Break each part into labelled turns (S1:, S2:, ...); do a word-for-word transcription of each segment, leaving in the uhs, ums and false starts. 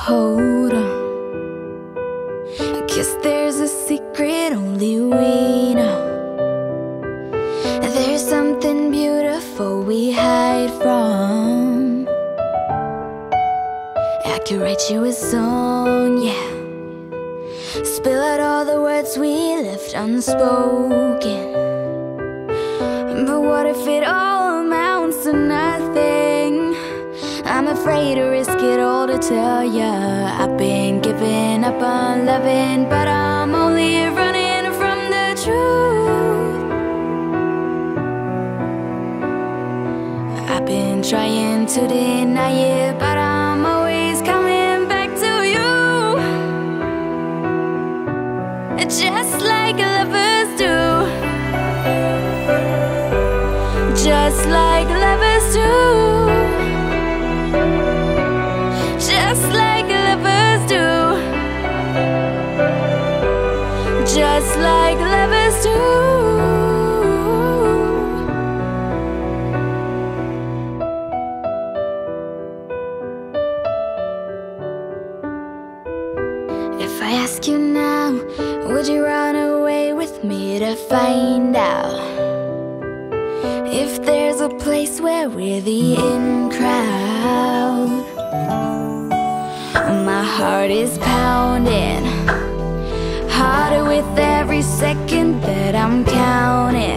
S1: hold on. Guess there's a secret only we know. There's something beautiful we hide from. I could write you a song, yeah. Spill out all the words we left unspoken. But what if it all amounts to nothing? I'm afraid to risk it all to tell ya I've been giving up on loving, but I'm only running from the truth. I've been trying to deny it, but I'm always coming back to you. Just like lovers do. Just like lovers do. Just like lovers do. Just like lovers do. If I ask you now, would you run away with me to find out if there's a place where we're the in crowd? My heart is pounding harder with every second that I'm counting.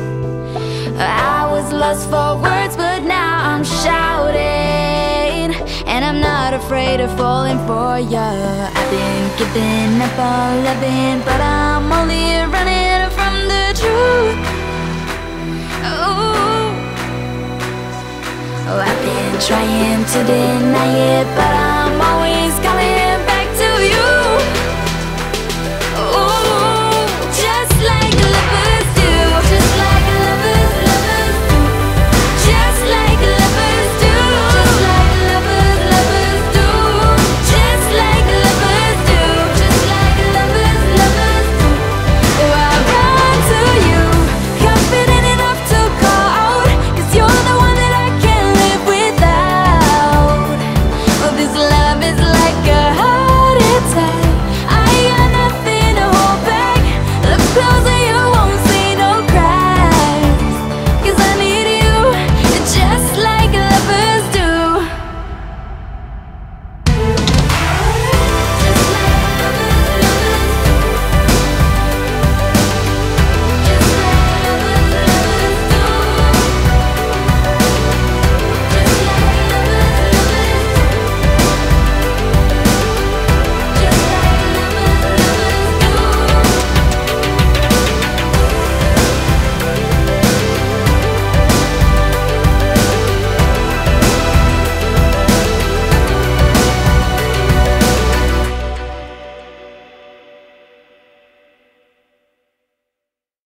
S1: I was lost for words, but now I'm shouting, and I'm not afraid of falling for ya. I've been giving up on loving, but I'm only running from the truth. Oh, oh, I've been trying to deny it, but I'm always coming back to you. Oh, just like lovers do. Just like lovers, lovers do. Just like lovers do. Just like lovers, lovers do. Just like lovers do. Just like lovers, lovers do. Oh, I run to you, confident enough to call out, 'cause you're the one that I can't live without. Oh, this love is like a heart attack. I got nothing to hold back. Look close.